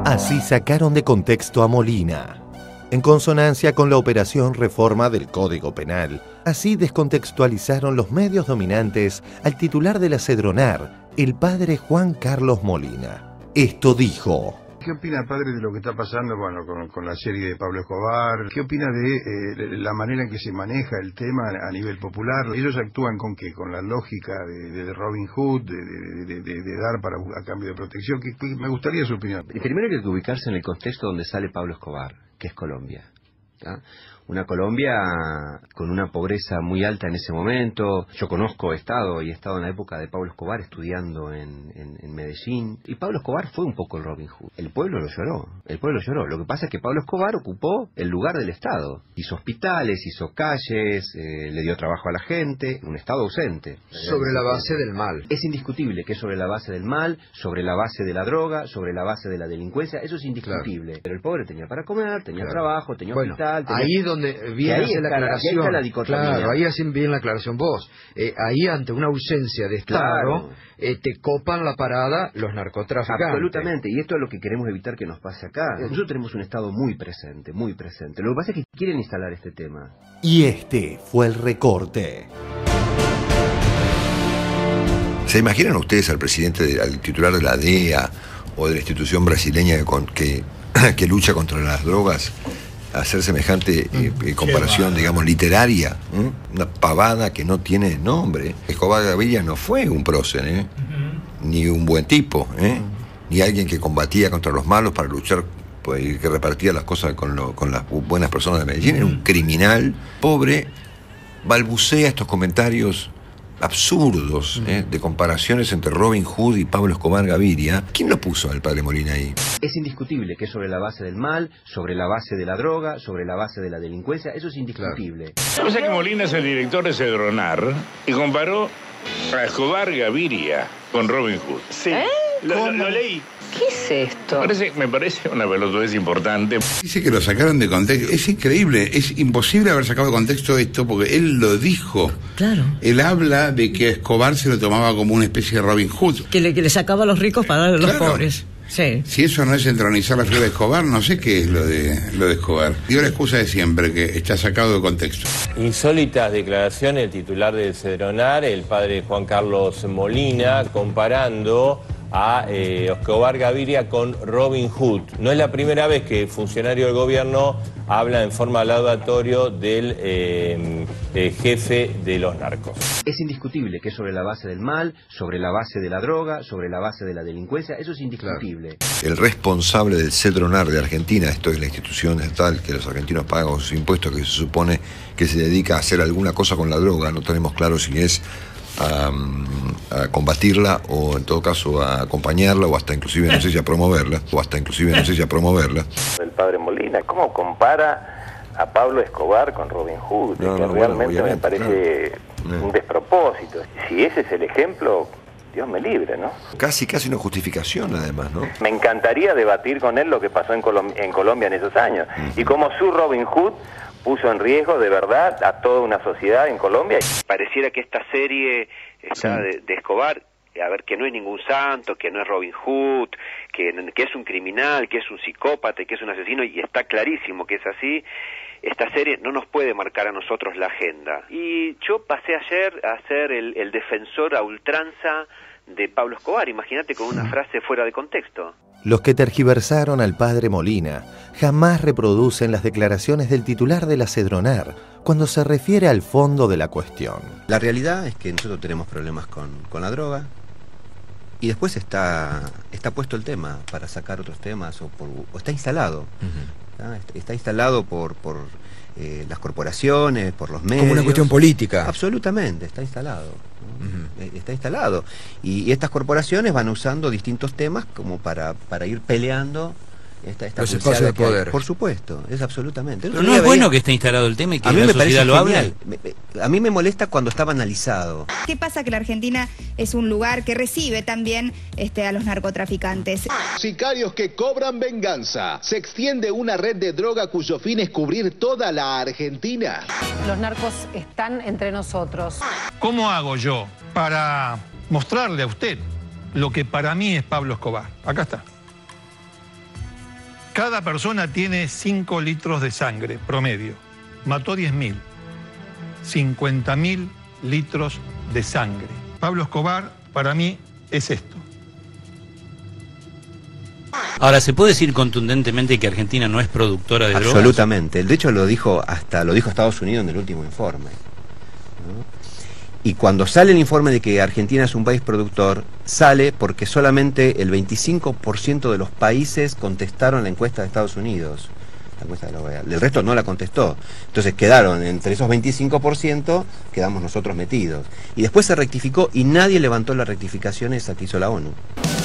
Así sacaron de contexto a Molina. En consonancia con la operación reforma del Código Penal, así descontextualizaron los medios dominantes al titular de la Cedronar, el padre Juan Carlos Molina. Esto dijo: ¿Qué opina, padre, de lo que está pasando con la serie de Pablo Escobar? ¿Qué opina de la manera en que se maneja el tema a nivel popular? ¿Ellos actúan con qué? ¿Con la lógica de Robin Hood, de dar a cambio de protección? Me gustaría su opinión. Primero hay que ubicarse en el contexto donde sale Pablo Escobar, que es Colombia, ¿tá? Una Colombia con una pobreza muy alta en ese momento. Yo conozco, he estado en la época de Pablo Escobar estudiando en Medellín. Y Pablo Escobar fue un poco el Robin Hood. El pueblo lo lloró. Lo que pasa es que Pablo Escobar ocupó el lugar del Estado. Hizo hospitales, hizo calles, le dio trabajo a la gente. Un Estado ausente. Sobre la base del mal. Es indiscutible que es sobre la base del mal, sobre la base de la droga, sobre la base de la delincuencia. Eso es indiscutible. Claro. Pero el pobre tenía para comer, tenía trabajo, tenía hospital. Ahí donde viene la aclaración. Ahí está la dicotomía. Claro, ahí hacen bien la aclaración vos. Ahí ante una ausencia de Estado, te copan la parada los narcotraficantes. Absolutamente, y esto es lo que queremos evitar que nos pase acá. Nosotros tenemos un Estado muy presente, muy presente. Lo que pasa es que quieren instalar este tema. Y este fue el recorte. ¿Se imaginan ustedes al presidente, al titular de la DEA o de la institución brasileña que lucha contra las drogas, hacer semejante comparación, digamos, literaria? Una pavada que no tiene nombre. Escobar Gaviria no fue un prócer, ni un buen tipo, ni alguien que combatía contra los malos para luchar, pues, que repartía las cosas con las buenas personas de Medellín. Era un criminal pobre, balbucea estos comentarios absurdos, de comparaciones entre Robin Hood y Pablo Escobar Gaviria. ¿Quién lo puso al padre Molina ahí? Es indiscutible que es sobre la base del mal, sobre la base de la droga, sobre la base de la delincuencia. Eso es indiscutible. O sea que Molina es el director de Cedronar y comparó a Escobar Gaviria con Robin Hood. Sí, lo leí. ¿Qué es esto? Me parece una pelotudez importante. Dice que lo sacaron de contexto. Es increíble, es imposible haber sacado de contexto esto porque él lo dijo. Claro. Él habla de que a Escobar se lo tomaba como una especie de Robin Hood. Que le sacaba a los ricos para darle a los pobres. Sí. Si eso no es entronizar la figura de Escobar, no sé qué es lo de Escobar. Dio la excusa de siempre, que está sacado de contexto. Insólitas declaraciones del titular del Cedronar, el padre Juan Carlos Molina, comparando a Escobar Gaviria con Robin Hood. No es la primera vez que el funcionario del gobierno habla en forma laudatorio del jefe de los narcos. Es indiscutible que es sobre la base del mal, sobre la base de la droga, sobre la base de la delincuencia. Eso es indiscutible. El responsable del Cedronar de Argentina, esto es la institución estatal que los argentinos pagan sus impuestos, que se supone que se dedica a hacer alguna cosa con la droga, no tenemos claro si es a combatirla o en todo caso a acompañarla o hasta inclusive no sé si a promoverla El padre Molina, ¿cómo compara a Pablo Escobar con Robin Hood? Realmente me parece un despropósito. Si ese es el ejemplo, Dios me libre, ¿no? Casi una justificación, además, ¿no? Me encantaría debatir con él lo que pasó en Colombia en esos años y cómo su Robin Hood puso en riesgo de verdad a toda una sociedad en Colombia. Pareciera que esta serie está de Escobar, a ver, que no es ningún santo, que no es Robin Hood, que es un criminal, que es un psicópata, que es un asesino, y está clarísimo que es así. Esta serie no nos puede marcar a nosotros la agenda. Y yo pasé ayer a ser el defensor a ultranza de Pablo Escobar, imagínate, con una frase fuera de contexto. Los que tergiversaron al padre Molina jamás reproducen las declaraciones del titular de la Cedronar cuando se refiere al fondo de la cuestión. La realidad es que nosotros tenemos problemas con la droga y después está puesto el tema para sacar otros temas o está instalado. Está instalado por las corporaciones, por los medios. Como una cuestión política. Absolutamente, está instalado. Está instalado. Y estas corporaciones van usando distintos temas como para ir peleando esta los espacios de poder. Por supuesto, es absolutamente. Pero no es bueno que esté instalado el tema y que la sociedad lo hable. A mí me molesta cuando está banalizado. ¿Qué pasa? Que la Argentina es un lugar que recibe también a los narcotraficantes. Sicarios que cobran venganza. Se extiende una red de droga cuyo fin es cubrir toda la Argentina. Los narcos están entre nosotros. ¿Cómo hago yo para mostrarle a usted lo que para mí es Pablo Escobar? Acá está. Cada persona tiene 5 litros de sangre, promedio. Mató 10.000. 50.000 litros de sangre. Pablo Escobar, para mí, es esto. Ahora, ¿se puede decir contundentemente que Argentina no es productora de drogas? Absolutamente. De hecho, lo dijo Estados Unidos en el último informe, ¿no? Y cuando sale el informe de que Argentina es un país productor, sale porque solamente el 25% de los países contestaron la encuesta de Estados Unidos. La encuesta de la OEA. El resto no la contestó. Entonces quedaron, entre esos 25%, quedamos nosotros metidos. Y después se rectificó y nadie levantó la rectificación esa que hizo la ONU.